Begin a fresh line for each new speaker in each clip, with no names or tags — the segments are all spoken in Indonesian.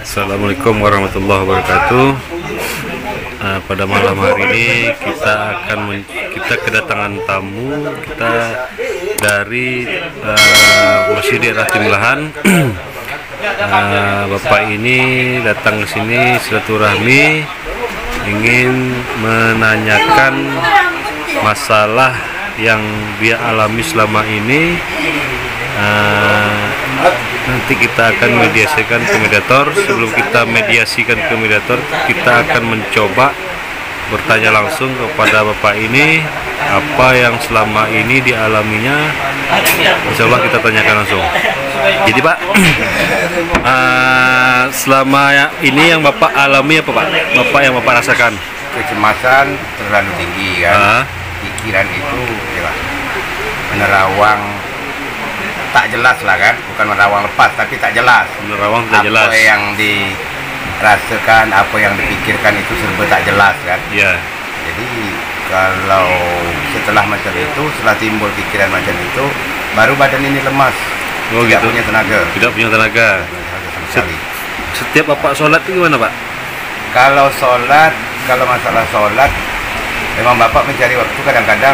Assalamualaikum warahmatullahi wabarakatuh. Pada malam hari ini kita kedatangan tamu kita dari Masjid Daerah Timlahan. Bapak ini datang ke sini silaturahmi, ingin menanyakan masalah yang dia alami selama ini. Nanti kita akan mediasikan ke mediator. Sebelum kita mediasikan ke mediator, kita akan mencoba bertanya langsung kepada bapak ini apa yang selama ini dialaminya. Insya Allah kita tanyakan langsung. Jadi pak, selama ini yang bapak alami apa pak? Bapak yang bapak rasakan?
Kecemasan terlalu tinggi kan. Pikiran itu ya, menerawang tak jelas lah kan, bukan menerawang lepas tapi tak jelas.
Menerawang tak jelas.
Apa yang dirasakan, apa yang dipikirkan itu serba tak jelas kan.
Iya.
Jadi kalau setelah macam itu, setelah timbul pikiran macam itu, baru badan ini lemas.
Oh,
tidak
gitu.
punya tenaga.
Tidak punya tenaga.
Sama sekali.
Setiap bapak sholat itu gimana pak?
Kalau sholat, kalau masalah sholat, memang bapak mencari waktu kadang-kadang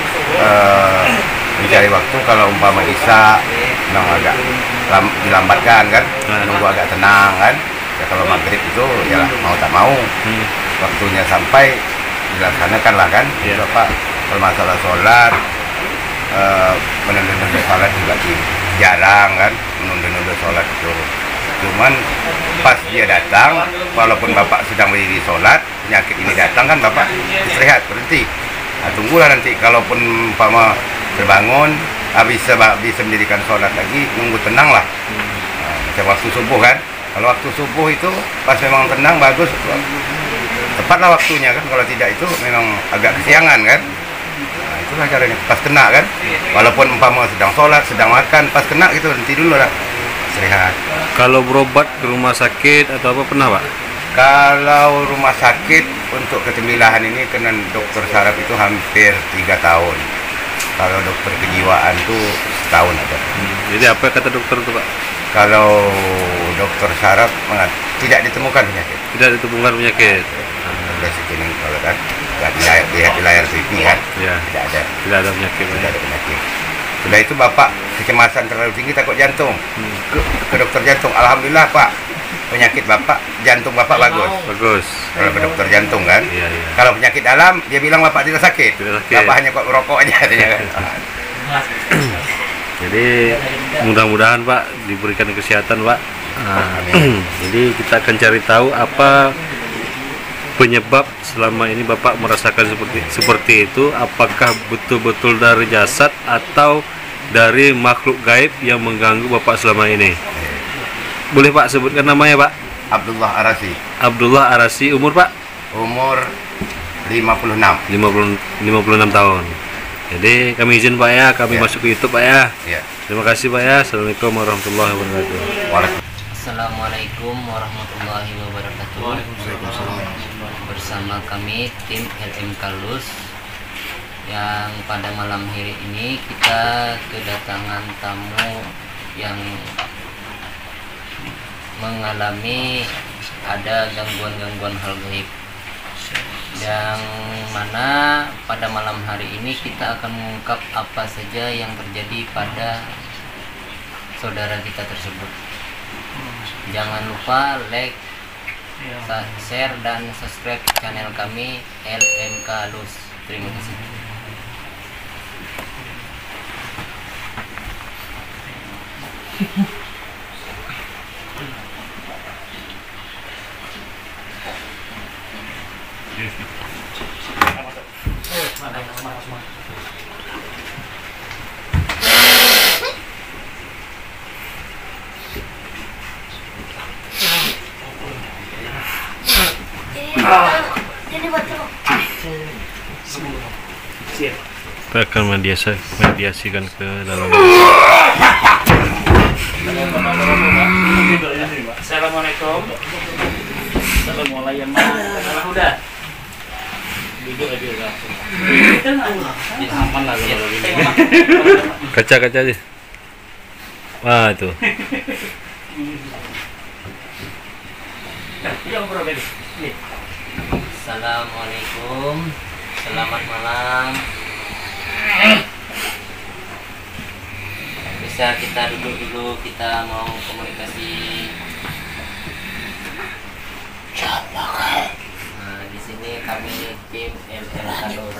mencari waktu kalau umpama isya memang agak dilambatkan kan, menunggu agak tenang kan. Ya kalau maghrib itu ya mau tak mau waktunya sampai dilaksanakan lah kan. Bapak kalau masalah sholat, menunda-nunda sholat juga jarang kan, menunda-nunda sholat itu. Cuman pas dia datang, walaupun bapak sedang berdiri sholat, penyakit ini datang kan bapak istirahat, berhenti. Nah, tunggulah nanti kalaupun umpama terbangun, bisa mendirikan sholat lagi, nunggu tenang lah. Macam waktu subuh kan, kalau waktu subuh itu pas memang tenang bagus, tepatlah waktunya kan. Kalau tidak itu memang agak kesiangan kan. Nah, itulah caranya, pas kena kan, walaupun umpama sedang sholat, sedang makan, pas kena gitu, nanti dulu lah istirahat.
Kalau berobat ke rumah sakit atau apa pernah pak?
Kalau rumah sakit untuk ketembilahan ini kena dokter saraf itu hampir 3 tahun. Kalau dokter kejiwaan itu setahun ada.
Jadi apa kata dokter itu pak?
Kalau dokter saraf tidak ditemukan penyakit.
Tidak ditemukan penyakit.
Sudah screening kalau kan, lihat di layar TV kan,
Ya. Tidak ada penyakit.
Tidak ada penyakit. Sudah itu bapak kecemasan terlalu tinggi, takut jantung. Ke dokter jantung, alhamdulillah pak, penyakit bapak, jantung bapak bagus.
Bagus.
Kalau ke dokter jantung kan.
Iya.
Kalau penyakit dalam, dia bilang bapak tidak sakit.
Tidak sakit.
Bapak hanya kok merokok aja katanya kan.
Jadi mudah-mudahan pak diberikan kesehatan pak. Jadi kita akan cari tahu apa penyebab selama ini bapak merasakan seperti itu. Apakah betul-betul dari jasad atau dari makhluk gaib yang mengganggu bapak selama ini? Boleh pak sebutkan namanya pak?
Abdullah Arasi.
Abdullah Arasi, umur pak?
Umur 56.
56 tahun. Jadi kami izin pak ya, kami masuk ke YouTube pak ya. Terima kasih pak ya. Assalamualaikum warahmatullahi wabarakatuh.
Assalamualaikum warahmatullahi wabarakatuh. Bersama kami tim LM Kalus, yang pada malam hari ini kita kedatangan tamu yang mengalami ada gangguan-gangguan hal gaib, yang mana pada malam hari ini kita akan mengungkap apa saja yang terjadi pada saudara kita tersebut. Jangan lupa like, share dan subscribe channel kami LMK Lus. Terima kasih.
Kita akan mediasikan ke dalam.
Assalamualaikum. Assalamualaikum. Udah. Duduk aja langsung. Ya aman lah kalau begini.
Kaca-kaca aja. Wah itu.
Assalamualaikum, selamat malam. Bisa kita duduk dulu, kita mau komunikasi. Nah, di sini kami tim ML Kados.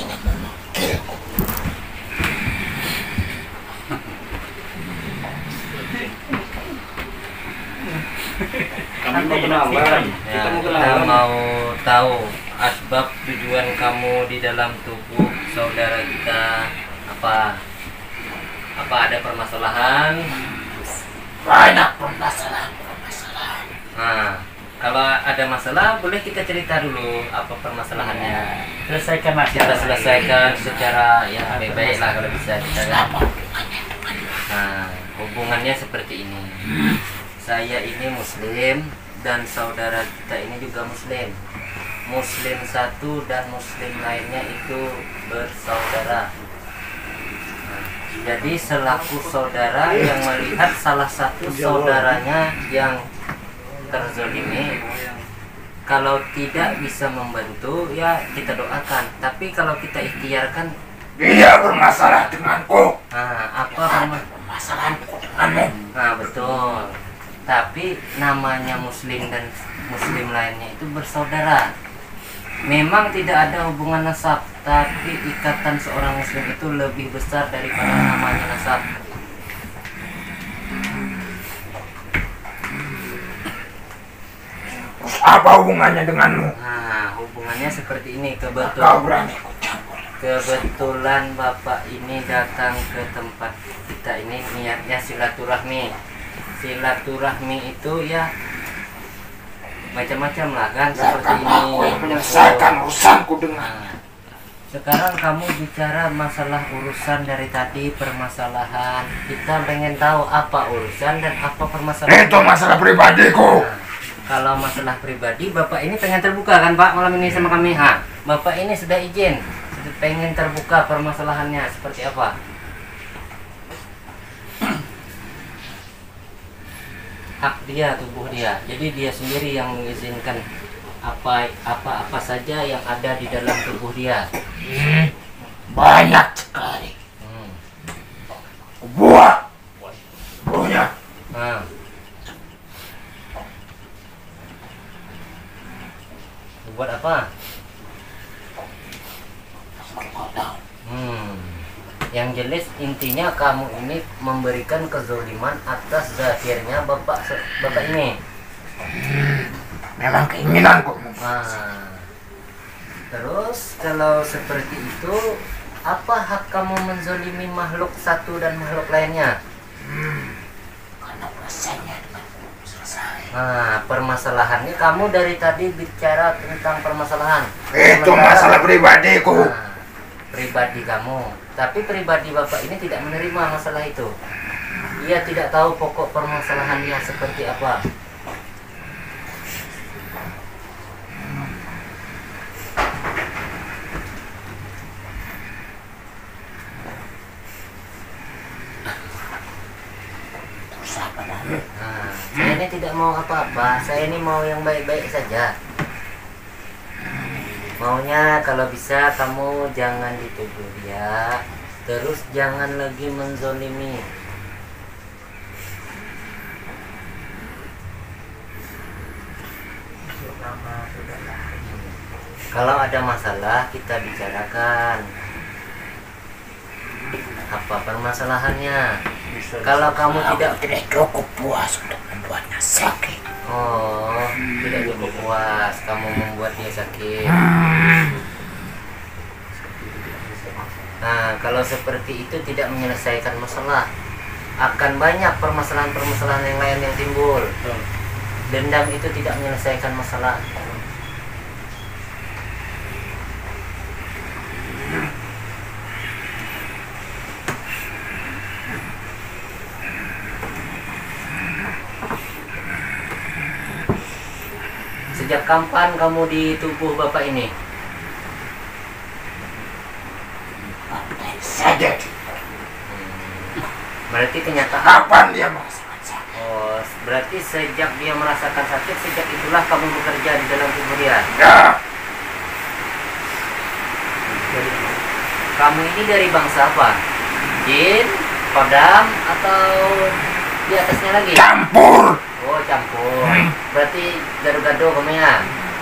Kami mau kenalan.
Ya, kita mau tahu asbab tujuan kamu di dalam tubuh saudara kita apa? Apa ada permasalahan?
Banyak permasalahan.
Nah, kalau ada masalah boleh kita cerita dulu apa permasalahannya.
Selesaikan
Kita
masalah.
selesaikan secara ya baik-baik lah kalau bisa kita kan. Nah, hubungannya seperti ini. Saya ini muslim dan saudara kita ini juga muslim. Muslim satu dan muslim lainnya itu bersaudara. Nah, jadi selaku saudara yang melihat salah satu saudaranya yang terzolimi, kalau tidak bisa membantu ya kita doakan. Tapi kalau kita ikhtiarkan,
Dia bermasalah denganku.
nah apa
Permasalahanku denganmu.
Nah betul. Tapi namanya muslim dan muslim lainnya itu bersaudara. Memang tidak ada hubungan nasab, tapi ikatan seorang muslim itu lebih besar daripada namanya nasab.
Apa hubungannya denganmu?
Nah, hubungannya seperti ini.
Kau
Kebetulan
berani ku campur.
Bapak ini datang ke tempat kita ini niatnya silaturahmi. Silaturahmi itu ya macam-macam lah kan, seperti
Biarkan
ini.
aku yang menyelesaikan urusanku dengan.
Nah, sekarang kamu bicara masalah urusan dari tadi, permasalahan. Kita pengen tahu apa urusan dan apa permasalahan.
Itu masalah pribadiku.
Nah, kalau masalah pribadi, Bapak ini pengen terbuka kan Pak malam ini sama kami. Ha, Bapak ini sudah izin, pengen terbuka permasalahannya seperti apa? Hak dia, tubuh dia. Jadi dia sendiri yang mengizinkan apa saja yang ada di dalam tubuh dia.
Banyak sekali.
Hmm.
Buah. Buahnya.
Nah. Buat apa? Yang jelas intinya kamu ini memberikan kezoliman atas zahirnya bapak ini.
Memang keinginanku.
Nah, terus kalau seperti itu, apa hak kamu menzolimi makhluk satu dan makhluk lainnya?
Karena urusannya denganku selesai.
Nah, permasalahannya kamu dari tadi bicara tentang permasalahan.
Itu
Sementara-
masalah pribadiku.
Nah, pribadi kamu. Tapi pribadi bapak ini tidak menerima masalah itu. Ia tidak tahu pokok permasalahannya seperti apa. Nah, saya ini tidak mau apa-apa. Saya ini mau yang baik-baik saja. Maunya kalau bisa kamu jangan dituduh dia, terus jangan lagi menzolimi. Kalau ada masalah kita bicarakan. Apa permasalahannya? Kalau kamu tidak
cukup puas untuk membuatnya sakit.
Oh, tidak cukup puas kamu membuat dia sakit. Nah, kalau seperti itu tidak menyelesaikan masalah. Akan banyak permasalahan-permasalahan yang lain yang timbul. Dendam itu tidak menyelesaikan masalah. Sejak kapan kamu di tubuh bapak ini?
Saja.
Berarti kenyataan.
Kapan dia merasakan sakit?
Oh, Berarti sejak dia merasakan sakit, sejak itulah kamu bekerja di dalam tubuh dia.
Ya.
Kamu ini dari bangsa apa? Jin, kodam, atau di atasnya lagi?
Campur.
Oh, campur. Berarti gado-gado kamu ya?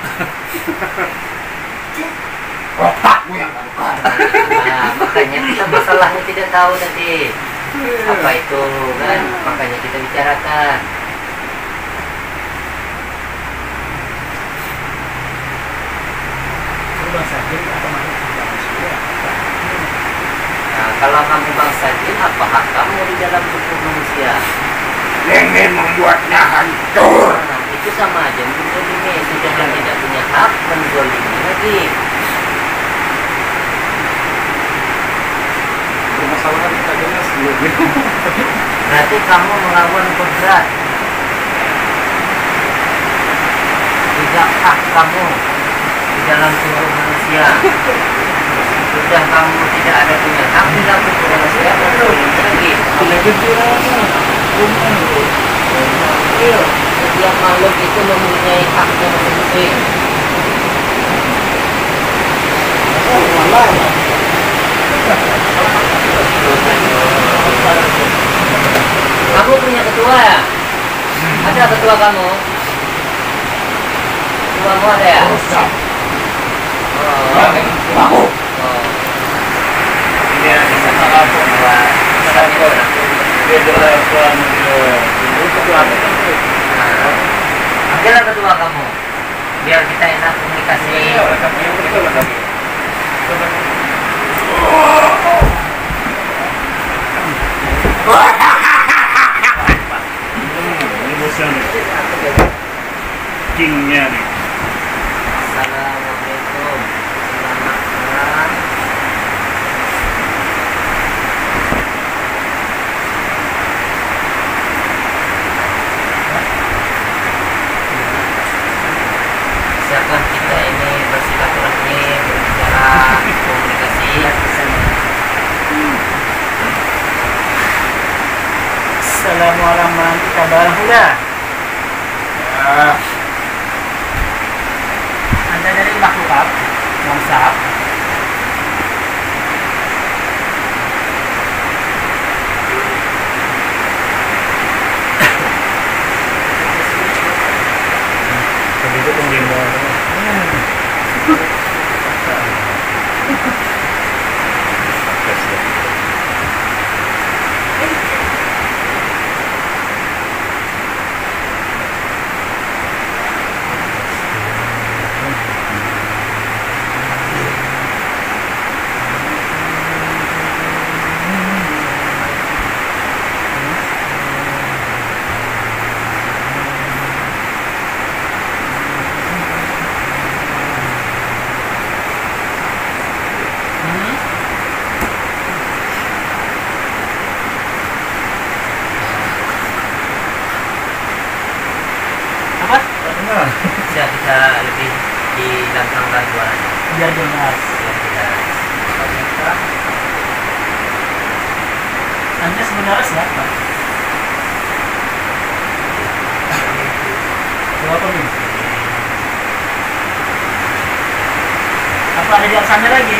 Otakmu yang bukan.
Nah, makanya kita masalahnya tidak tahu tadi apa itu kan, makanya kita bicarakan. Nah, kalau kamu bangsa jin, apa hak kamu di dalam tubuh manusia?
Ingin membuatnya hancur.
Nah, itu sama aja menzolimi. Sudah yang tidak punya hak, menzolimi lagi.
Permasalahan kita jelas
Berarti kamu melawan kodrat. Tidak hak kamu di dalam tubuh manusia. Sudah kamu tidak ada punya hak di dalam tubuh manusia, menzolimi lagi. Iya, setiap makhluk itu mempunyai haknya masing-masing. Kamu punya ketua ya? Ada ketua kamu? Ketuamu ada ya?
Rusak.
Oh,
Bangun.
oh.
Dia bisa melapor dia jelaskan
Ambillah ketua kamu, biar kita enak komunikasi.
ini bosnya nih kingnya nih.
Assalamualaikum. Selamat malam. Bisakah kita ini bersilaturahmi, berbicara, komunikasi?
Assalamualaikum kita bareng udah.
Ya.
Anda dari makhluk apa? Bangsa apa?
Itu penggembor.
Apa?
Bisa kita lebih dilantangkan suaranya.
Biar jelas.
Biar jelas.
Anda sebenarnya siapa? Ketua komisi. Apa ada di sana lagi?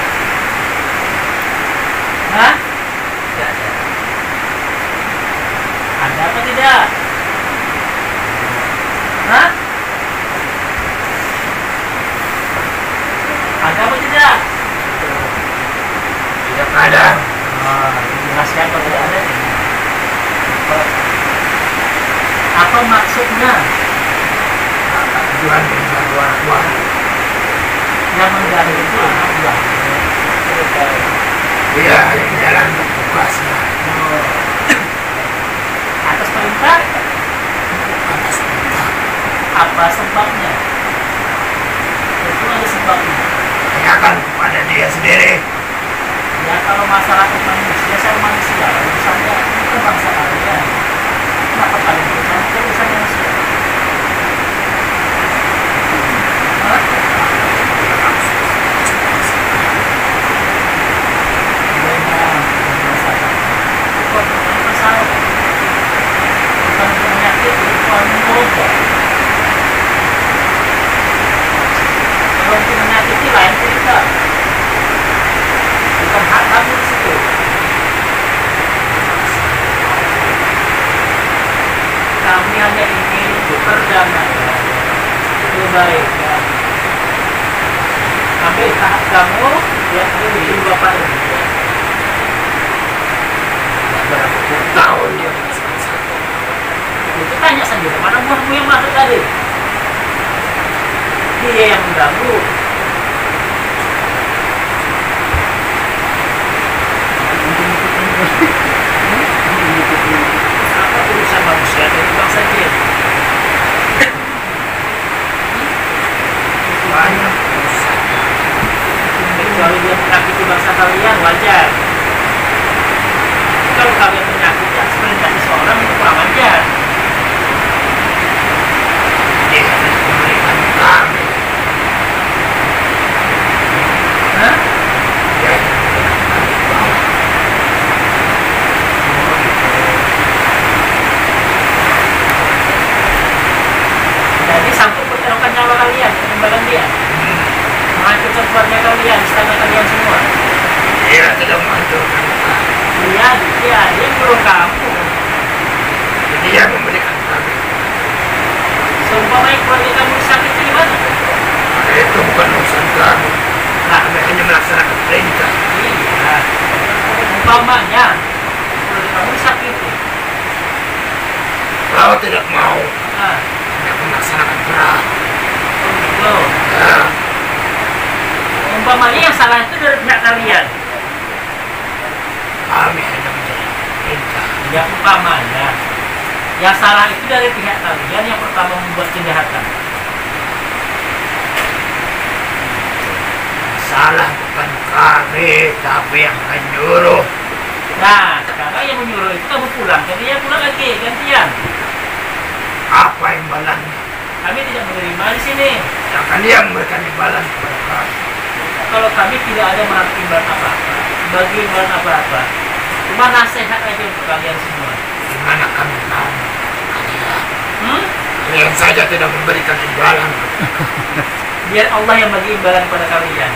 Hah?
Tidak ada.
Ada apa tidak? Hah? Ada apa tidak?
Tidak ada.
Jelaskan kalau tidak ada. Apa maksudnya?
Tujuan dua Tuhan.
Yang mengganggu itu anak buah.
Dia yang menjalankan tugasnya.
Atas perintah?
Atas perintah.
Apa sebabnya? Itu ada sebabnya.
Tanyakan kepada dia sendiri.
Ya kalau masalah manusia sama manusia, urusannya itu bangsa kalian. Kenapa kalian bertanya ke urusan manusia? Hah? Benar, masalah. Bukan masalah. Bukan penyakit. kami hanya ingin untuk perdamaian, kebaikan. Ambil tahap kamu yang bikin bapak ini.
Berapa puluh tahun dia merasakan satu.
Itu tanya sendiri, mana buahmu yang masuk tadi? Dia yang mengganggu. Apa urusan manusia dari bangsa jin?
Banyak urusan.
Kecuali dia menyakiti bangsa kalian, wajar. Kalau kalian menyakiti perintah seseorang, itu kurang wajar.
Dia harus memberikan kami.
Hah?
Dia harus memberikan kami bawah.
Jadi sanggup pertaruhkan nyawa kalian, penimbangan dia. Menghancurkan keluarga kalian, istana kalian semua.
Dia tidak menghancurkan kami.
Dia menyuruh kamu.
Dia memberikan kami.
Seumpamanya keluarga kamu sakit gimana?
Itu bukan urusan kami.
Nah,
Kami hanya melaksanakan perintah.
iya. Umpamanya keluarga kamu sakit.
Kau tidak mau
Nah,
tidak melaksanakan perang.
begitu.
Ya,
Umpamanya yang salah itu dari pihak kalian.
kami hanya menjadi perintah.
Ya umpamanya yang salah itu dari pihak kalian yang pertama membuat kejahatan.
Salah bukan kami, tapi yang menyuruh.
Nah, sekarang yang menyuruh itu kamu pulang, jadi dia pulang lagi gantian.
Apa imbalannya?
Kami tidak menerima di sini.
Jangan dia memberikan imbalan kepada kami.
Kalau kami tidak ada mengharap imbalan apa-apa, bagi imbalan apa-apa, cuma nasihat aja untuk kalian semua.
Di mana kami tahu kalian?
Hmm?
Kalian saja tidak memberikan imbalan.
Biar Allah yang bagi imbalan kepada kalian.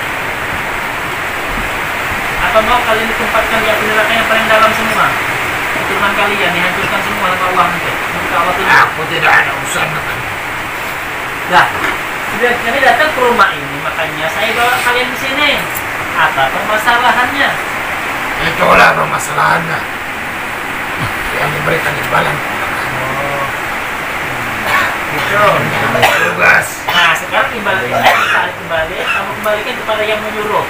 Apa mau kalian ditempatkan di api neraka yang paling dalam semua? Keturunan kalian dihancurkan semua sama Allah nanti. Maka Allah tidak.
Aku tidak ada urusan dengan
Nah, sudah kami datang ke rumah ini, makanya saya bawa kalian ke sini. Apa permasalahannya?
itulah permasalahannya. Yang diberikan imbalan kepada kami.
Gitu.
Tugas.
Nah, sekarang imbalan ini ditarik kembali, kamu kembalikan kepada yang menyuruh.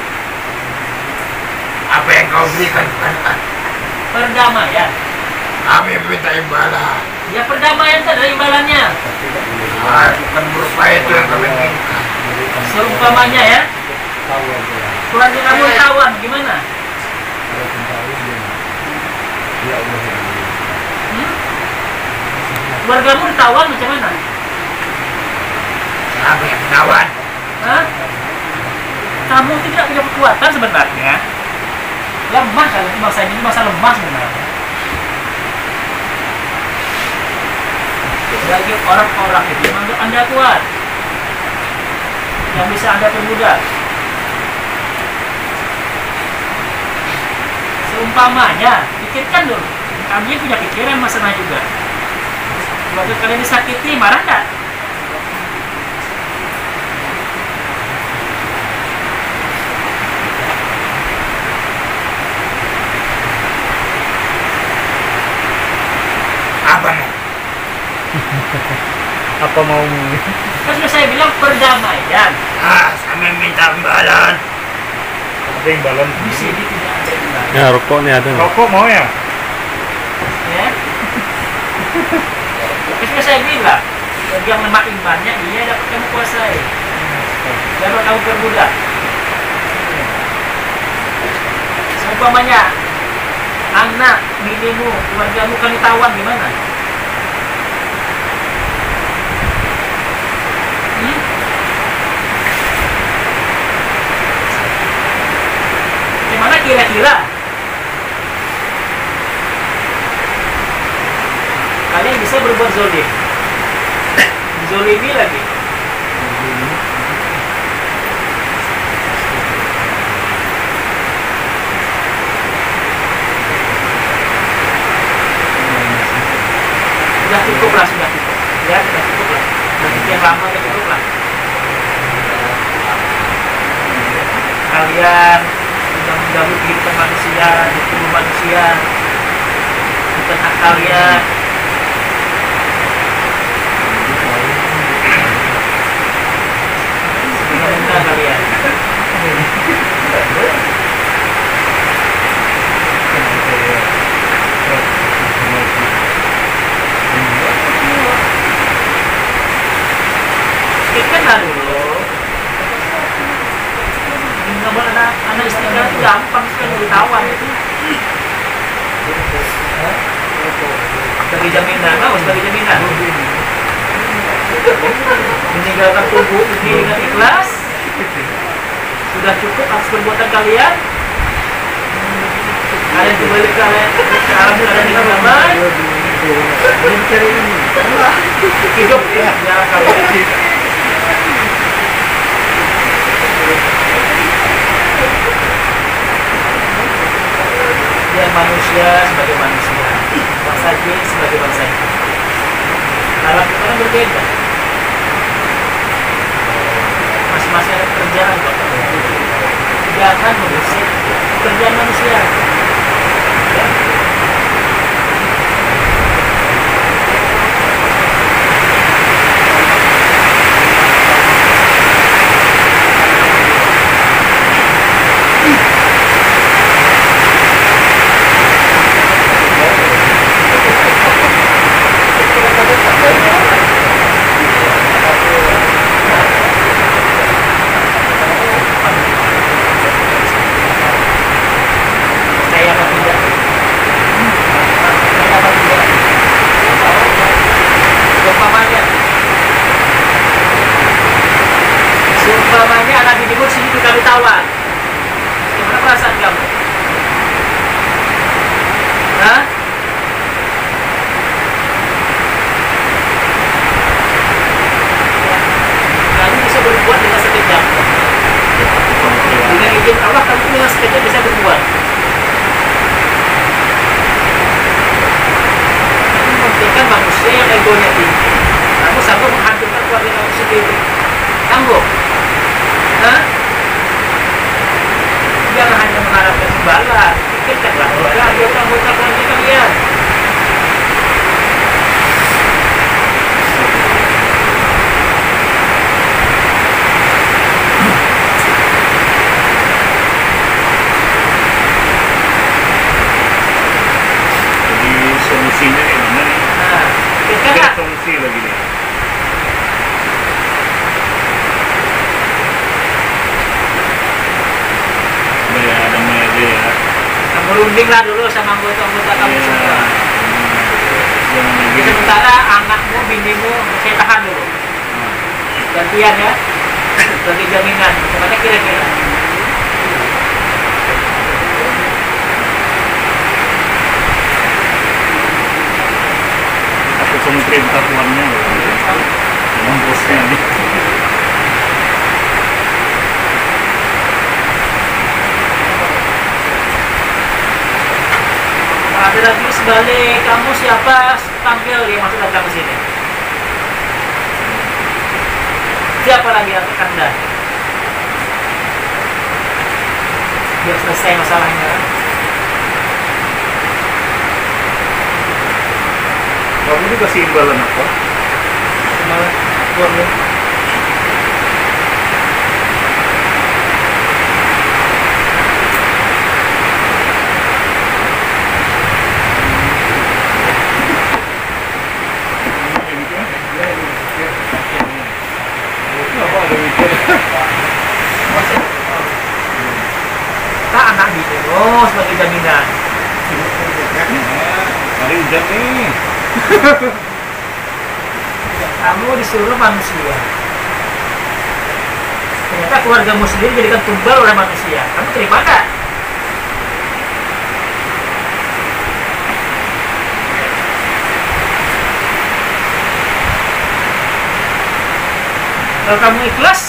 Apa yang kau berikan kepada kami?
Perdamaian.
Kami minta imbalan.
Ya perdamaian itu adalah imbalannya.
Bukan berupa itu yang kami inginkan.
Seumpamanya ya, keluarga kamu tawan gimana? Hmm? Keluargamu ditawan macam mana?
Kami yang menawan.
Hah? Kamu tidak punya kekuatan sebenarnya. Lemah kalian, masa ini masa lemah sebenarnya. Bagi orang-orang itu menganggap Anda kuat, yang bisa Anda perbudak. Seumpamanya, pikirkan dulu. Kami punya pikiran masalah juga. Waktu kalian disakiti, marah nggak?
Apa mau?
Apa maumu?
Kan sudah saya bilang perdamaian.
Kami minta imbalan.
Ada imbalan.
Di sini tidak ada imbalan.
Ya, rokok nih ada nih.
Rokok mau ya?
Ya. Kan sudah saya bilang, bagi yang lemah imannya, dia dapat kamu kuasai, dapat kamu perbudak. Seumpamanya anak, binimu, keluargamu kan ditawan gimana? Hmm? Gimana kira-kira? Kalian bisa berbuat zolim, zolimi lagi. Sudah cukup lah, sudah cukup. Ya, sudah cukup lah. Sudah sekian lama ya cukup lah. Kalian sudah mengganggu kehidupan manusia, di tubuh manusia, bukan hak kalian. Sebenarnya kalian. Kan dulu nggak boleh anak istiqlal itu gampang sekali ditawan itu sebagai jaminan, sebagai jaminan meninggalkan tubuh ini dengan ikhlas sudah cukup atas perbuatan kalian. Kalian kembali ke alam keadaan dengan damai, hidup ya kalian. Ya manusia sebagai manusia, bangsa jin sebagai bangsa jin. Alam kita kan berbeda. Masing-masing ada pekerjaan kok. Jangan mengusik pekerjaan manusia. Ya. Seumpamanya anak didimu sini juga ditawan. Gimana perasaan kamu? Hah? Kamu bisa berbuat dengan sekejap. Dengan izin Allah kamu dengan sekejap bisa berbuat. Kamu memikirkan manusia yang egonya tinggi. Kamu sanggup menghancurkan keluarga kamu sendiri. Sanggup? Hah? Jangan hanya mengharapkan imbalan. Pikirkanlah keluarga anggota keluarga kalian.
Jadi solusinya gimana nih?
Nah, pikirkanlah.
Solusi lagi nih. Ya, damai aja ya.
Kamu rundinglah dulu sama anggota-anggota kamu semua.
Jangan
Jadi
lagi.
sementara anakmu, binimu, saya tahan dulu. Gantian ya, sebagai jaminan. Bagaimana kira-kira?
Aku sama perintah tuannya loh. Emang bosnya nih.
Ada lagi sebalik kamu siapa panggil dia masuk datang ke sini. Siapa lagi yang Anda? Biar selesai masalahnya.
Kamu juga kasih imbalan apa?
Sama keluarga. Tak anak binimu sebagai jaminan.
Hari hujan nih.
Kamu disuruh manusia. Ternyata keluargamu sendiri jadikan tumbal oleh manusia. Kamu terima gak? Kalau kamu ikhlas,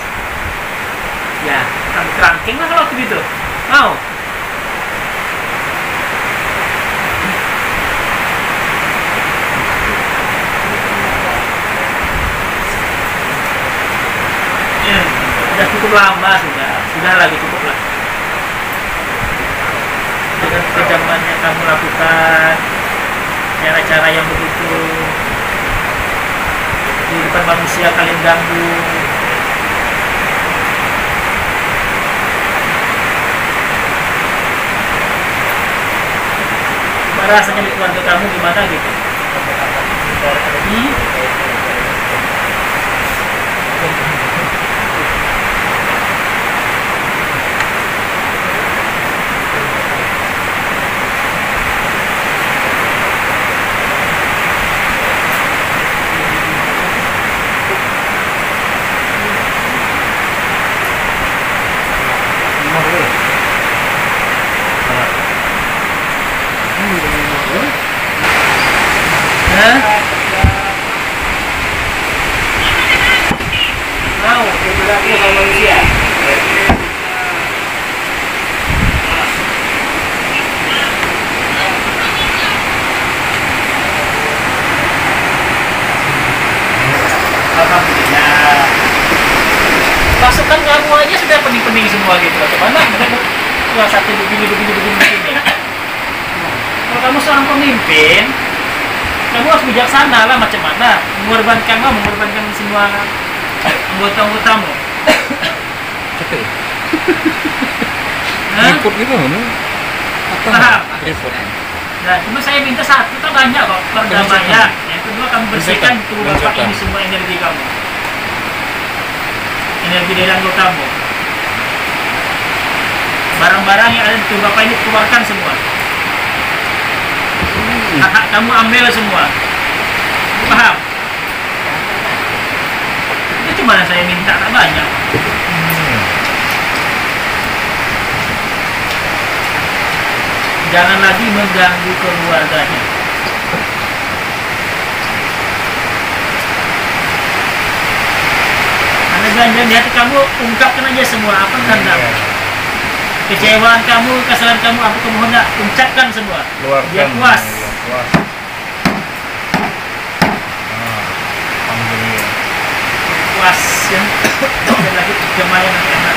ya kamu kerangking lah kalau begitu. Mau? cukup lama sudah lagi cukup lah. Dengan kekejamannya kamu lakukan cara-cara yang begitu di depan manusia kalian ganggu. Gimana rasanya di keluarga kamu gimana gitu? Mau berlaku sama manusia. Alhamdulillah. Pasukan kamu aja sudah pening-pening semua gitu. Bagaimana? Dua satu begini. Kalau kamu seorang pemimpin, kamu harus bijaksana lah macam mana mengorbankan semua anggota-anggotamu.
Report gitu mana?
Paham?
Report.
Nah, cuma saya minta satu, kan banyak kok perdamaian. Yang kedua, kamu bersihkan tubuh bapak ini semua energi kamu, energi dari anggotamu. Barang-barang yang ada di tubuh bapak ini keluarkan semua. Hak kamu ambil semua. Paham? Itu cuma yang saya minta, tak banyak. Jangan lagi mengganggu keluarganya. Ada ganjaran di hati kamu, ungkapkan aja semua apa kehendakmu. Kecewaan kamu, kesalahan kamu, apa kamu hendak, ucapkan semua. Biar puas. Puas ya. Dan lagi kemarin anak-anak.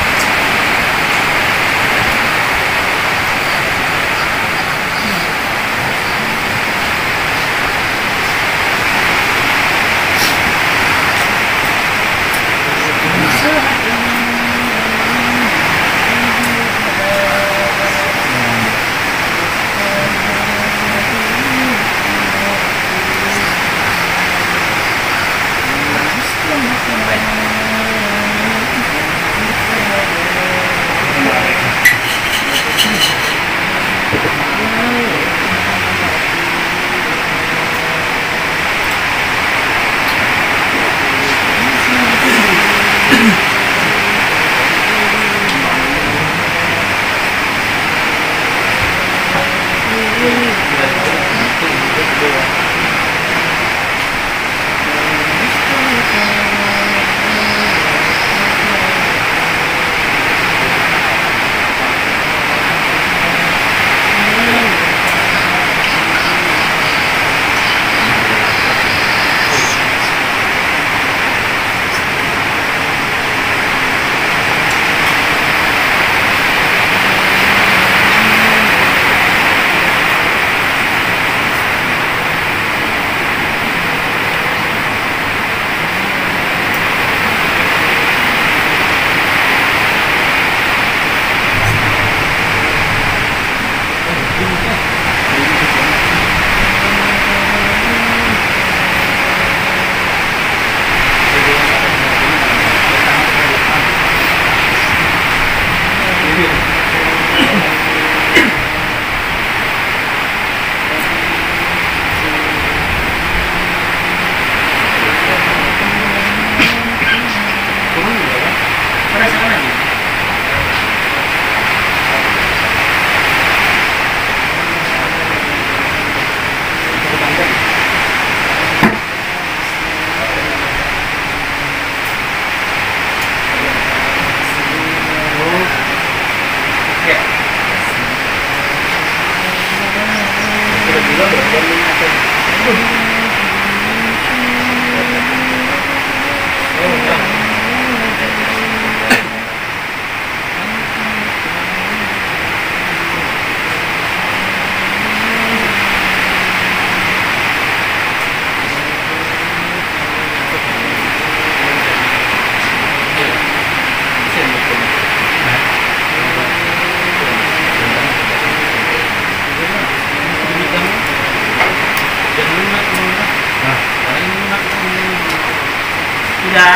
sudah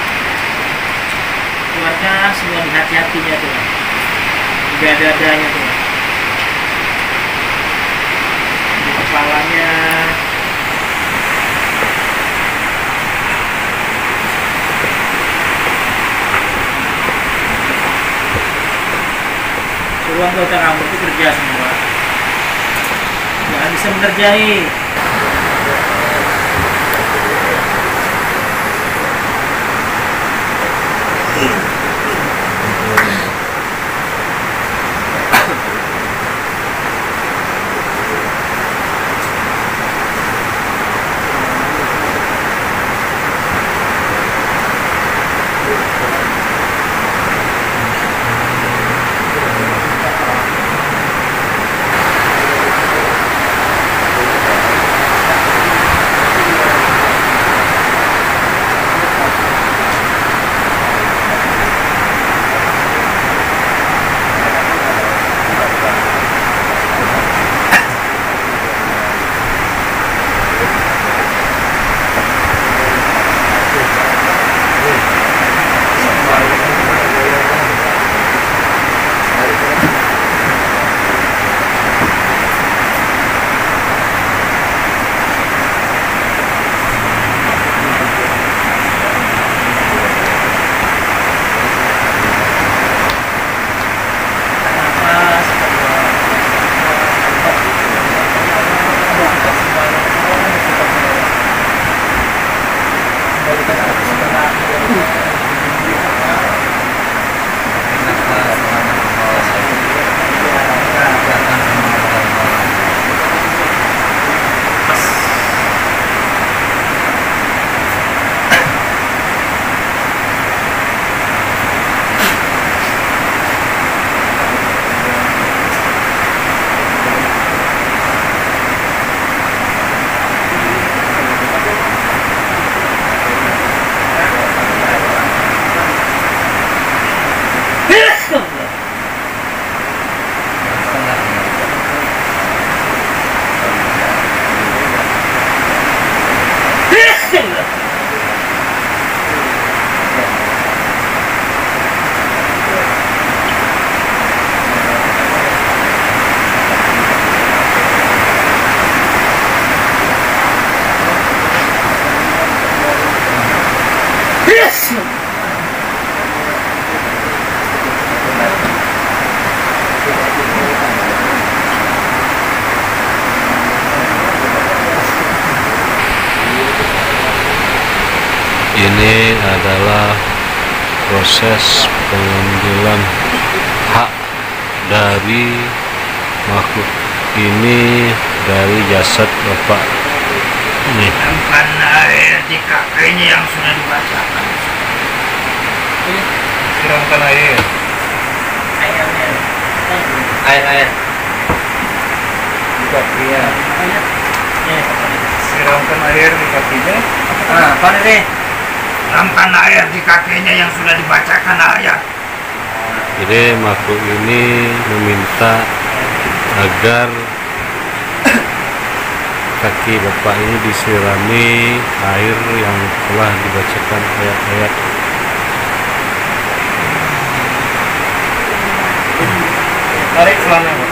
keluarkan semua di hati-hatinya tuh, di dada-dadanya tuh, di kepalanya. Suruh anggota kamu itu kerja semua, jangan bisa mengerjai.
Ini adalah proses pengambilan hak dari makhluk ini dari jasad Bapak ini.
Siramkan air di kakinya yang sudah dibacakan.
Siramkan air.
Air.
Di kakinya. Siramkan air di kakinya.
Apa nih?
Siramkan air di kakinya yang sudah dibacakan ayat.
Jadi makhluk ini meminta agar kaki Bapak ini disirami air yang telah dibacakan ayat-ayat.
Tarik celana, Pak.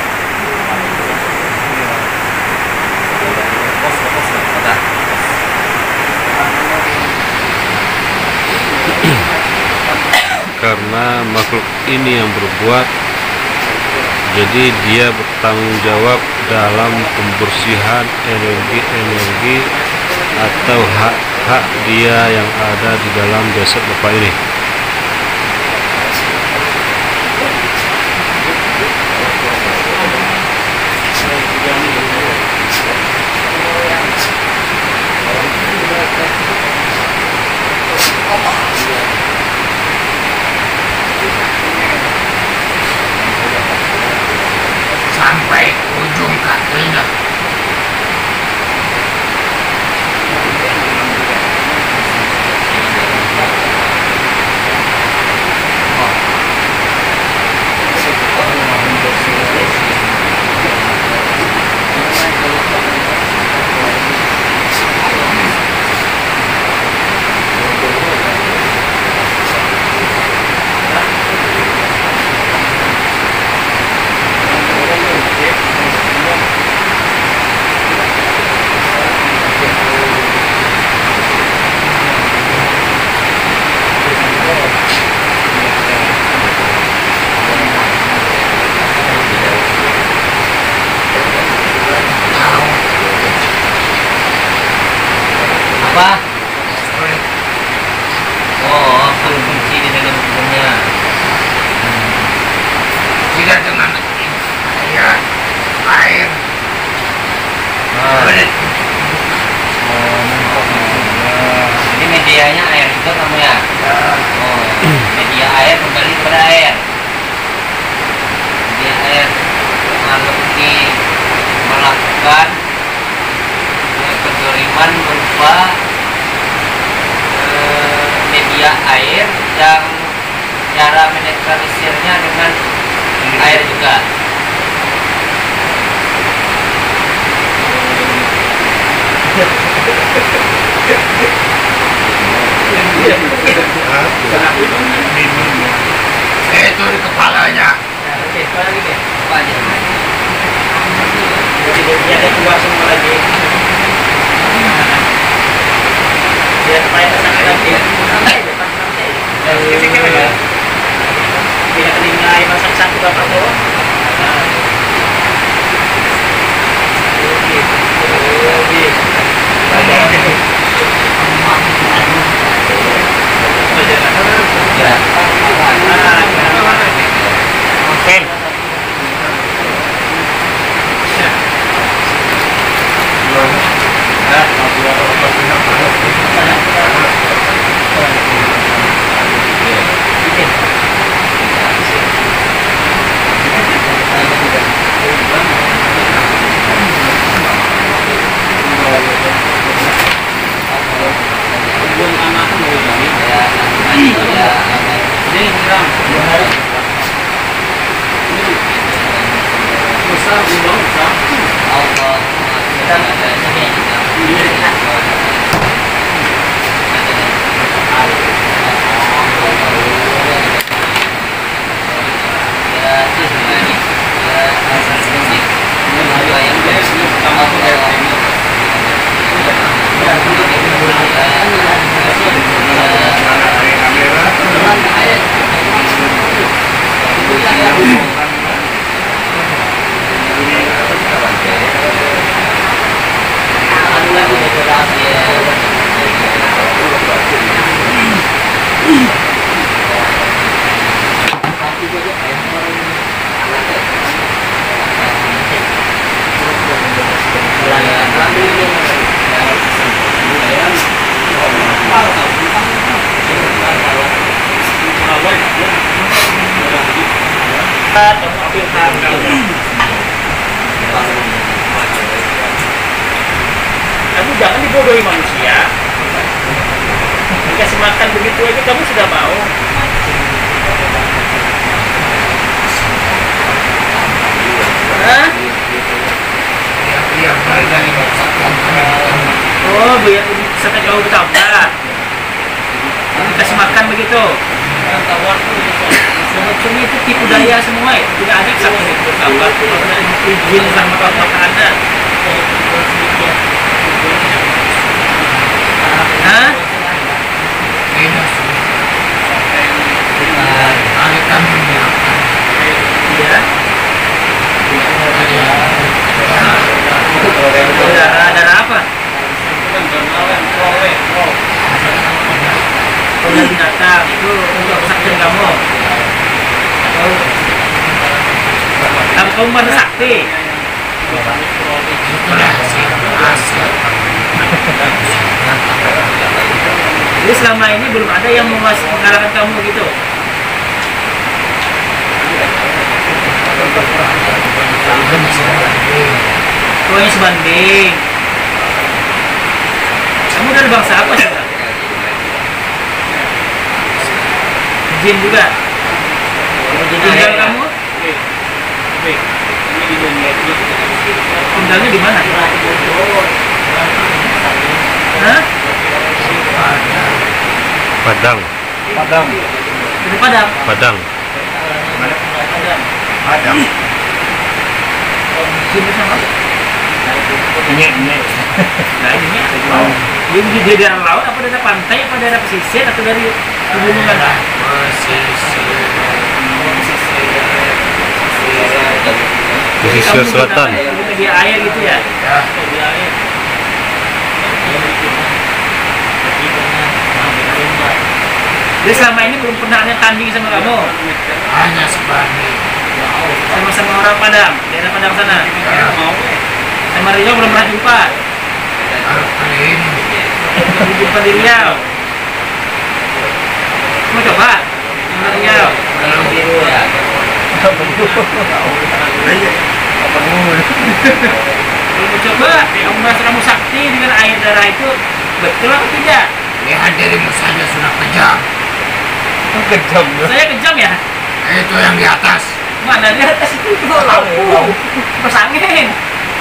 Karena makhluk ini yang berbuat, jadi dia bertanggung jawab dalam pembersihan energi-energi atau hak-hak dia yang ada di dalam jasad Bapak ini.
Sampai ujung kakinya.
apa? Oh, konsumsi di dalam tubuhnya.
Tidak dengan air.
Jadi medianya air juga kamu ya? Oh, media air kembali kepada air. Media air mengalami melakukan kezaliman berupa media air yang cara menetralisirnya dengan air juga.
Itu di kepalanya.
Oke, apa lagi deh? Apa aja?
Jadi ada dua semua lagi. Dia supaya tersangka lagi. Tidak ketinggalan masak satu bapak bawah. Kamu jangan dibodohi manusia. Dikasih makan begitu aja kamu sudah mau. Hah? Oh, biar sampai jauh bertambah. Dikasih makan begitu. Semacam itu tipu daya semua itu. Tidak ada sama itu bertambah. Izin sama bapak Anda. Hah? Iya. Darah apa? Udah binatang itu untuk sakti kamu. Kamu pada sakti. Jadi selama ini belum ada yang mengalahkan kamu gitu. Pokoknya sebanding. Kamu dari bangsa apa sih? Jin juga. Tinggal kamu? Tinggalnya di mana? Hah?
Padang.
Di Padang.
Padang.
Sini sama? Ini. Nah ini. Ini di daerah laut apa daerah pantai apa daerah pesisir atau dari pegunungan?
Pesisir selatan.
Di air gitu ya? Di air. Dia selama ini belum pernah ada tanding sama kamu.
Hanya sebanding.
Sama-sama orang Padang, daerah Padang sana.
Ya.
Sama Riau belum pernah jumpa.
Kalau kali ini
Belum jumpa di Riau. Mau coba? Sama Riau. Kalau mau coba, kamu merasa kamu sakti dengan air darah itu, betul atau tidak?
lihat dirimu saja sudah kejam.
Kejam ya.
Saya kejam ya?
Itu yang di atas.
Mana di atas itu lampu, kipas angin.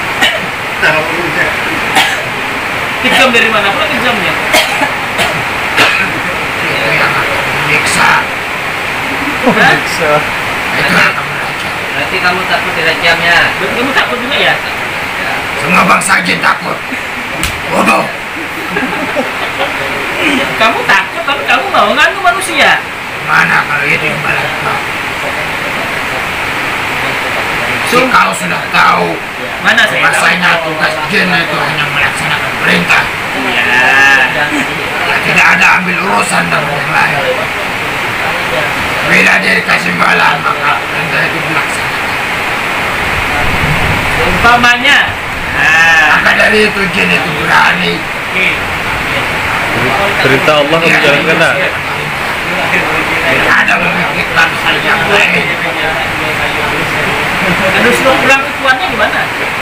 Kejam dari mana pula kejamnya?
Itu yang akan menyiksa.
Hah?
Itu yang akan meracun.
Berarti kamu takut dirajamnya.
Berarti kamu takut juga ya?
Semua bangsa jin takut. Bodoh.
Kamu takut tapi kamu mau nganu manusia.
Mana kalau itu yang balik kau? Si kau sudah tahu
Mana saya tahu?
bahasanya tugas jin itu hanya melaksanakan perintah.
Ya.
Tidak ada ambil urusan dan orang lain. Bila dia dikasih bala maka perintah itu dilaksanakan.
Umpamanya. Nah.
Maka dari itu jin itu berani.
Oke.
Perintah Allah kamu jalankan lah.
Tidak ada memikirkan hal yang lain.
Aduh, suruh pulang ke tuannya gimana?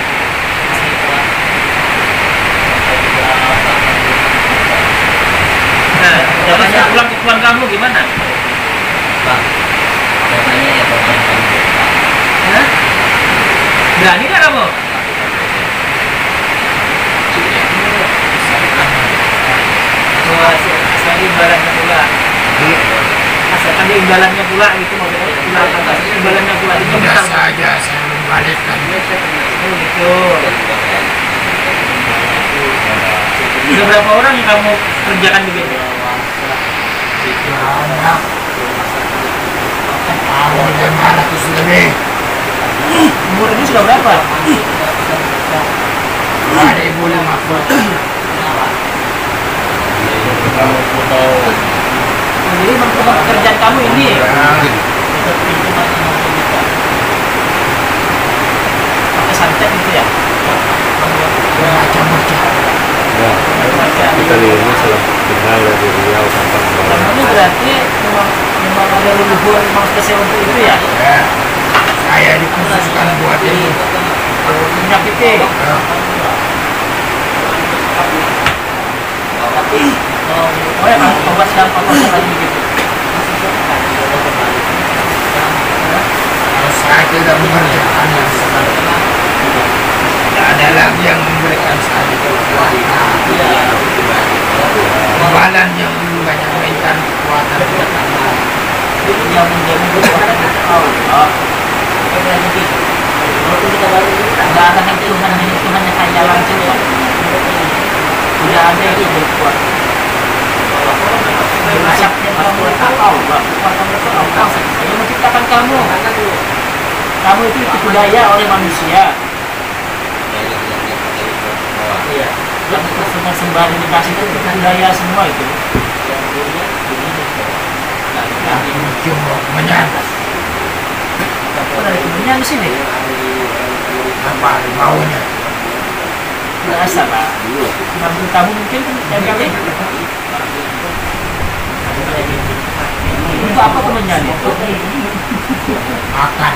Nah, kalau suruh pulang ke tuan kamu gimana?
Pak, katanya ya Bapak.
Hah? Berani nggak kamu? Asalkan imbalannya pula. Asalkan dia imbalannya pula gitu maksudnya. Imbalannya pula itu
Mudah
mentang.
saja saya membalikkan.
Oh gitu. Sudah berapa orang yang kamu kerjakan begitu?
Banyak. Awal 500 lebih.
Umur ini sudah berapa?
Ada ibu 50.
Jadi memang pekerjaan kamu ini. Pakai santet gitu ya?
Macam-macam.
Ya, kita ini salah kenal dari Riau sampai
Kamu ini berarti memang ada leluhur memang spesial untuk itu ya?
Ya, saya dikhususkan buat ini.
Menyakiti. Oh ya, kamu obat sedang lagi begitu.
Kalau saya tidak mengerjakan yang sebenarnya, tidak ada lagi yang memberikan saya kekuatan. Imbalan yang dulu banyak mainkan kekuatan
Yang menjadi kekuatan itu Allah. Tidak ada yang Tuhan hanya kaya langsung ya. Tidak ada yang berkuat. Asapnya Allah, kekuatan itu Allah yang menciptakan kamu. Kamu itu tipu daya oleh manusia. Iya. Yang sembah dikasih itu tipu daya semua itu.
yang mencium menyan.
Apa dari kemenyan di sini?
Apa maunya?
Biasa lah. Mengambil tamu mungkin yang kali. Itu apa kemenyan itu?
Makan.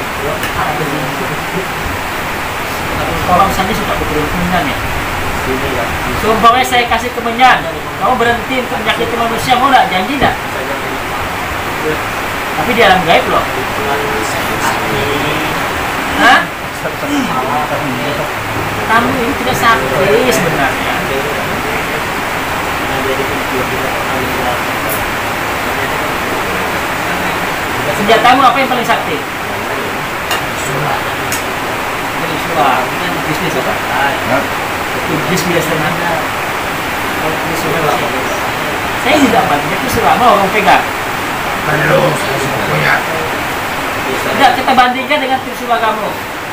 Orang sana suka betul kemenyan ya. Sumpahnya saya kasih kemenyan, kamu berhenti untuk menyakiti manusia, mau nggak? Janji nggak? Tapi di alam gaib loh. Hah? Kamu ini tidak sakti sebenarnya. Senjatamu apa yang paling sakti? Suara. Bisnis apa? Iblis biasanya. Saya juga banyak itu selama orang pegang.
Perlu saya punya.
Tidak, kita bandingkan dengan Trisula kamu.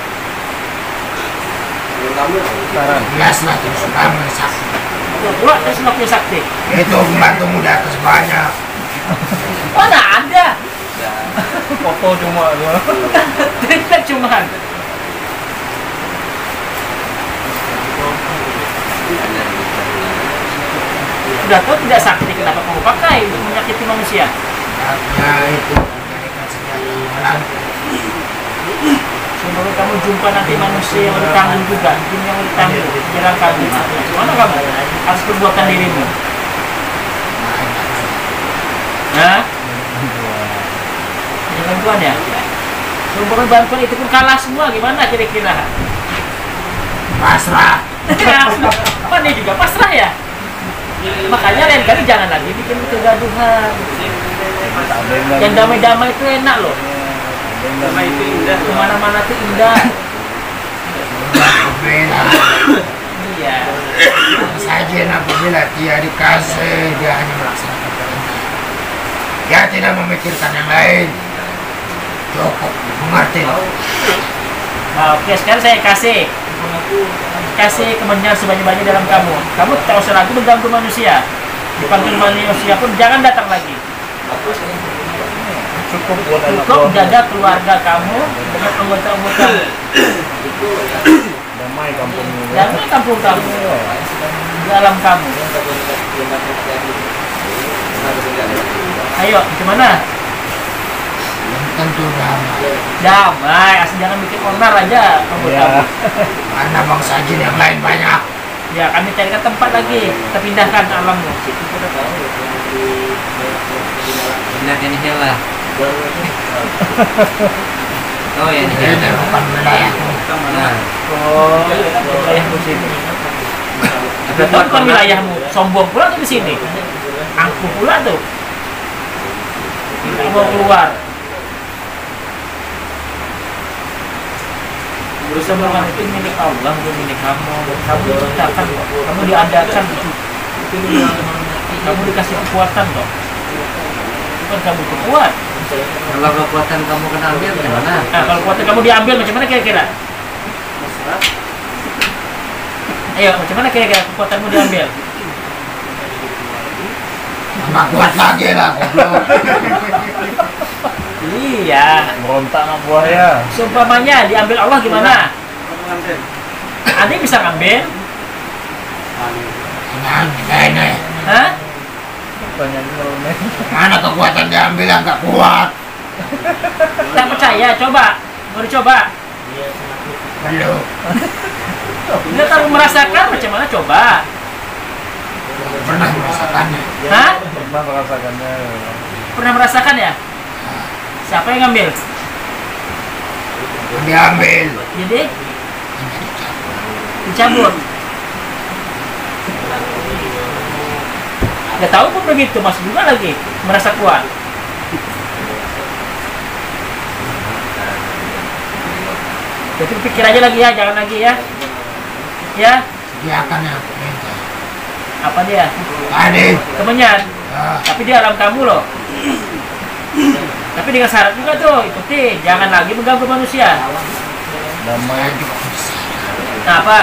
Biaslah terus lama sakit.
Pula Trisula punya sakti.
Itu membantu muda atas banyak.
Mana ada?
Foto cuma
Tidak cuman. Udah tahu tidak sakti, kenapa kamu pakai untuk menyakiti manusia?
ya itu menjadikan senjata
Sebelum kamu jumpa nanti manusia yang ditanggung juga, jin yang ditanggung, jalan kamu. Gimana kamu? Harus perbuatan dirimu. Hah? Ini bantuan ya? Sumber bantuan itu pun kalah semua, gimana kira-kira?
pasrah.
Apa nih juga pasrah ya? Makanya lain kali jangan lagi bikin kegaduhan. Yang damai-damai itu enak loh.
Damai itu indah.
Kemana-mana tuh indah.
Apabila
Iya.
sajian apabila dia dikasih, dia hanya melaksanakan perintah. Dia tidak memikirkan yang lain. Cukup mengerti loh.
Nah, oke, sekarang saya kasih kemenyan sebanyak-banyak dalam kamu. Kamu tak usah lagi mengganggu manusia. Dipanggil manusia pun jangan datang lagi.
Cukup buat
Cukup jaga keluarga kamu dengan anggota-anggota.
damai kampung ini.
Damai kampung kamu, di alam kamu. Ayo, gimana?
Tentu damai.
Damai, asal jangan bikin onar aja kamu kamu.
Karena bangsa jin yang lain banyak.
Ya, kami carikan tempat lagi, kita pindahkan alammu.
Pindah ke Nihil lah. Oh ya Nihil.
Ini bukan wilayahku.
Nah,
Oh, wilayahmu sini. Betul bukan wilayahmu, sombong pula tuh di sini. Angkuh pula tuh. Tidak mau keluar. Berusaha itu milik Allah, bukan milik kamu. Kamu diciptakan, kamu diadakan gitu. Kamu dikasih kekuatan loh. Bukan kamu kuat.
kalau kekuatan kamu kena ambil gimana?
Nah, kalau kekuatan kamu diambil macam mana kira-kira? Ayo, macam mana kira-kira kekuatanmu diambil?
Tambah kuat lagi lah. Goblok.
Iya.
Merontak anak buaya.
Seumpamanya diambil Allah gimana? Anda bisa ngambil?
Ini.
Hah?
Mana kekuatan diambil yang gak kuat?
Tak percaya? Coba. Mau dicoba?
Belum.
Dia tahu merasakan macam mana? Coba.
Pernah merasakannya.
Hah?
Pernah merasakannya.
Pernah merasakan ya? Siapa yang ngambil?
Diambil.
Jadi? Dicabut. Gak tahu pun begitu, masih juga lagi merasa kuat. Jadi pikir aja lagi ya, jangan lagi ya. Ya,
Dia akan yang minta.
apa dia?
Tadi.
Kemenyan.
Ya.
Tapi dia alam kamu loh. Tapi dengan syarat juga tuh, ikuti, jangan lagi mengganggu manusia.
Damai juga bisa.
Nah, apa?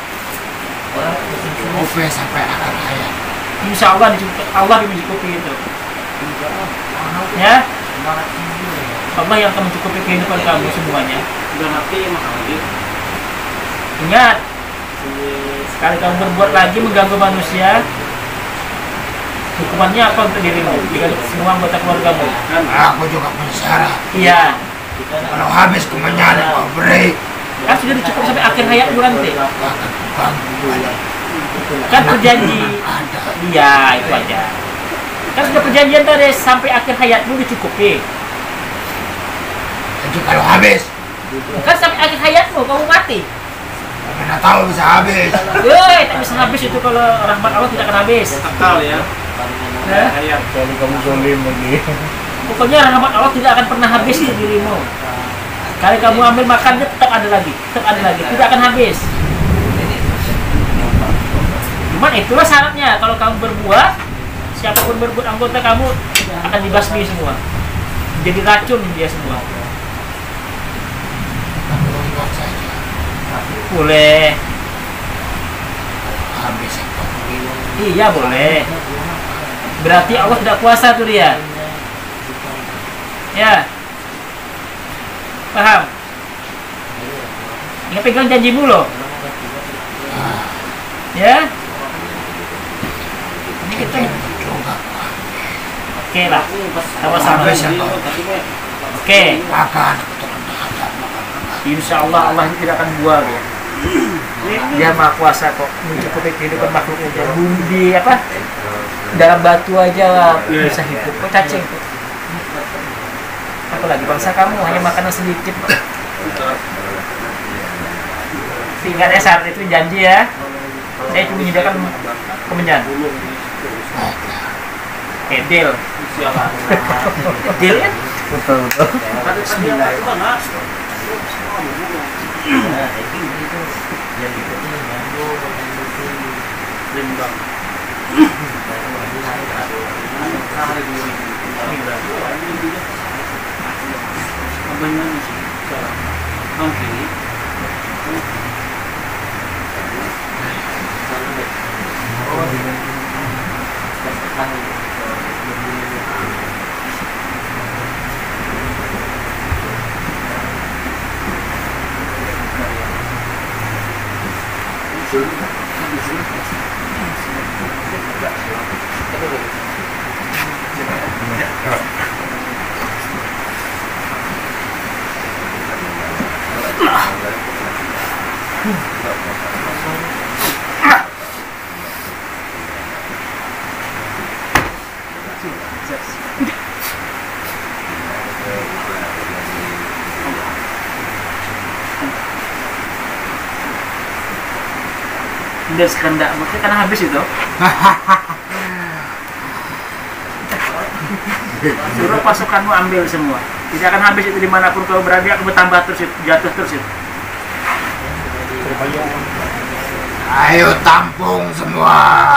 Cukup sampai akhir hayat.
Insya Allah dicukupi, Allah yang mencukupi itu. Ya, Allah yang akan mencukupi kehidupan kamu semuanya.
Udah mati emang lagi.
Ingat, sekali kamu berbuat lagi mengganggu manusia, hukumannya apa untuk dirimu? Dengan semua anggota keluargamu.
Aku juga punya syarat.
Iya,
Kalau habis kemenyan kau beri,
kan sudah dicukup sampai akhir hayatmu nanti.
akan ganggu balik.
Kan berjanji.
Ada.
Iya, itu aja. Kan sudah perjanjian tadi sampai akhir hayatmu dicukupi.
Jadi kalau habis,
Kan sampai akhir hayatmu kamu mati.
mana tahu bisa habis.
Tak bisa habis itu kalau rahmat Allah tidak akan habis.
Akal ya.
Nah,
Kayak
Jadi kamu zolim lagi.
pokoknya rahmat Allah tidak akan pernah habis di dirimu. Kali kamu ambil makan dia tetap ada lagi, tidak akan habis. Cuman itulah syaratnya, kalau kamu berbuat, siapapun berbuat anggota kamu akan dibasmi semua. Jadi racun dia semua.
Kamu lihat saja.
Boleh.
Habis itu.
Iya boleh. Berarti Allah tidak kuasa tuh dia. Ya. Paham? Ingat pegang janjimu loh. Ya. Ini kita oke lah. Sama-sama. Oke.
Akan
Insya Allah Allah ini tidak akan buang ya. Dia maha kuasa kok mencukupi kehidupan makhluknya. Bumi apa? Dalam batu aja lah bisa hidup. Kok cacing? Apalagi bangsa kamu hanya makanan sedikit. Ingat ya saat itu janji ya. Saya itu menyediakan kemenyan. Deal. Deal kan? Betul. Bismillah. Udah sekendak, maksudnya karena habis itu. Suruh pasukanmu ambil semua. Tidak akan habis itu dimanapun kau berada, aku bertambah terus, jatuh terus itu.
Ayo tampung semua.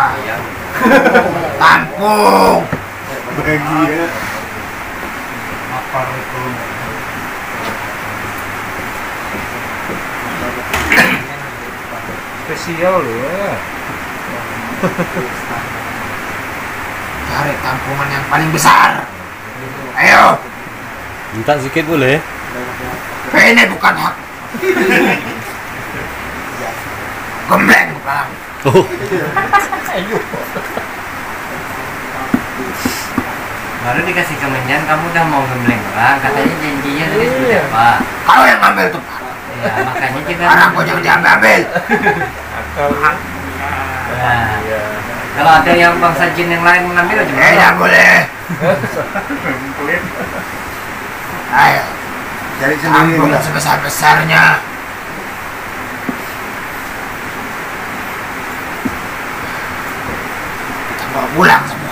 Tampung.
Bahagia.
Spesial ya. Cari tampungan yang paling besar. Ayo.
Minta sedikit boleh?
Ini bukan hak. Gembleng bang.
Oh.
Baru dikasih kemenyan, kamu udah mau gembleng orang. Katanya janjinya tadi sudah apa?
Kau yang ngambil tuh.
Ya makanya kita.
Orang kau jangan diambil.
Nah, kalau ada yang bangsa jin yang lain mengambil aja.
Tidak boleh. Ayo.
Cari sendiri.
Tampung sebesar-besarnya. Kita bawa pulang semua.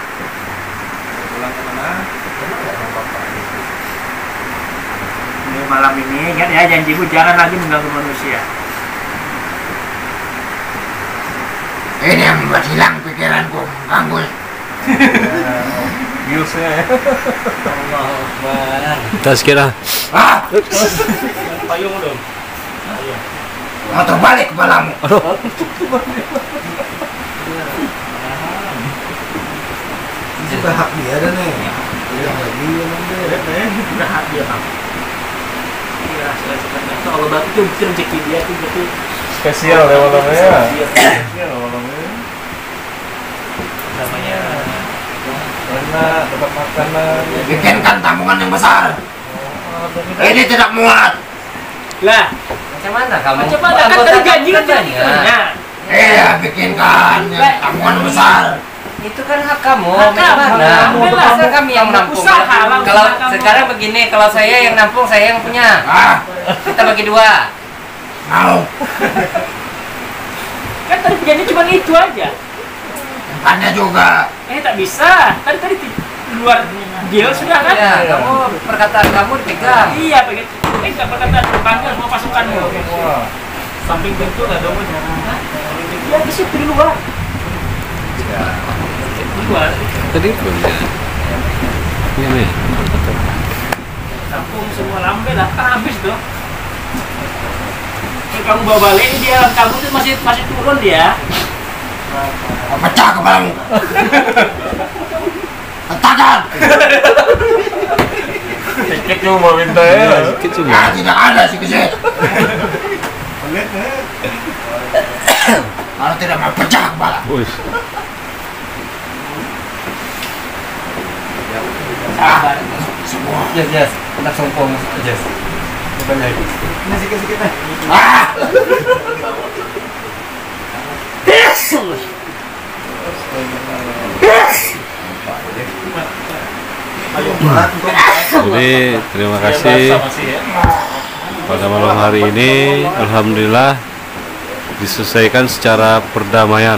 Ini malam ini, ingat ya janjiku jangan lagi mengganggu manusia.
Ini yang membuat hilang pikiranku, mengganggu.
Kita sekira.
Ah,
Payung dong.
mau terbalik kepalamu.
Itu hak dia dan nih. Yang lagi yang ambil.
Udah hak dia bang. Iya, sebenarnya kalau batu itu rezeki dia tuh betul.
Spesial ya malamnya.
Namanya
Enak, dapat makanan.
Bikinkan tabungan yang besar. Ini tidak muat.
lah.
Macam mana kamu?
Macam mana kan tadi janji kan banyak.
Iya, bikinkan yang tabungan yang besar.
Itu kan hak kamu.
Hak kamu.
Bagaimana?
Ambil lah.
Masa kami yang nampung?
Usaha lah,
Kalau
usaha kamu.
sekarang begini, kalau saya yang nampung, saya yang punya.
Ah,
Kita bagi dua.
mau.
Kan tadi janji cuma itu aja.
Tempatnya juga.
Tak bisa. Tadi di luar deal sudah kan?
Ya, kamu perkataan kamu dipegang.
Iya, begitu. Enggak perkataan panggil semua pasukanmu. Samping pintu nggak dong? Ya di situ di luar. Di luar.
Tadi pun ya. Ini.
Kampung semua lambe lah, kan habis tuh. Kalau kamu bawa balik ini dia kamu tuh masih turun dia.
Pecah kepalamu. Letakkan.
Sedikit cuma minta ya.
Sedikit cuma.
Tidak ada sih keset. Kalau tidak mau pecah kepala.
Wih,
Sabar.
Semua.
Yes, anak sompong. Yes. Banyak.
Ini sikit-sikit nih.
Ah.
jadi terima kasih pada malam hari ini. Alhamdulillah diselesaikan secara perdamaian.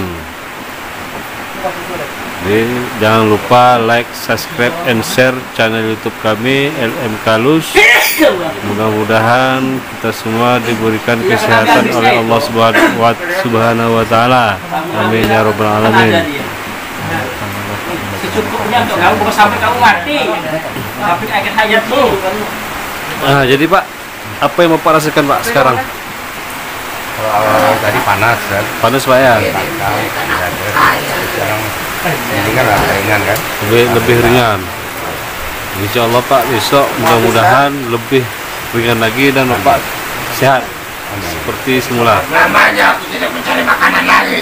Jadi jangan lupa like, subscribe, and share channel YouTube kami LM Kalus. Mudah-mudahan kita semua diberikan kesehatan oleh Allah Subhanahu wa Ta'ala. Amin ya Rabbal Alamin.
Secukupnya untuk kamu, bukan sampai kamu mati. Tapi akhir hayat tuh.
Nah, jadi Pak, apa yang Bapak rasakan Pak sekarang?
Kalau tadi panas kan,
Panas Pak ya?
sekarang ini kan agak ringan kan.
Lebih ringan. Insya Allah Pak, besok mudah-mudahan lebih ringan lagi dan Bapak sehat seperti semula.
Namanya aku tidak mencari makanan lagi.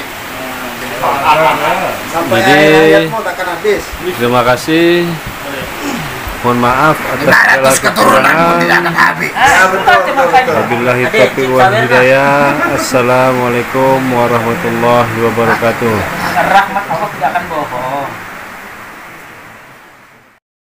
Jadi terima kasih. Mohon maaf atas segala
500 keturunan pun tidak
kekurangan.
akan habis.
Wabillahi taufiq wal hidayah. Assalamualaikum warahmatullahi wabarakatuh.
Rahmat Allah tidak akan bohong.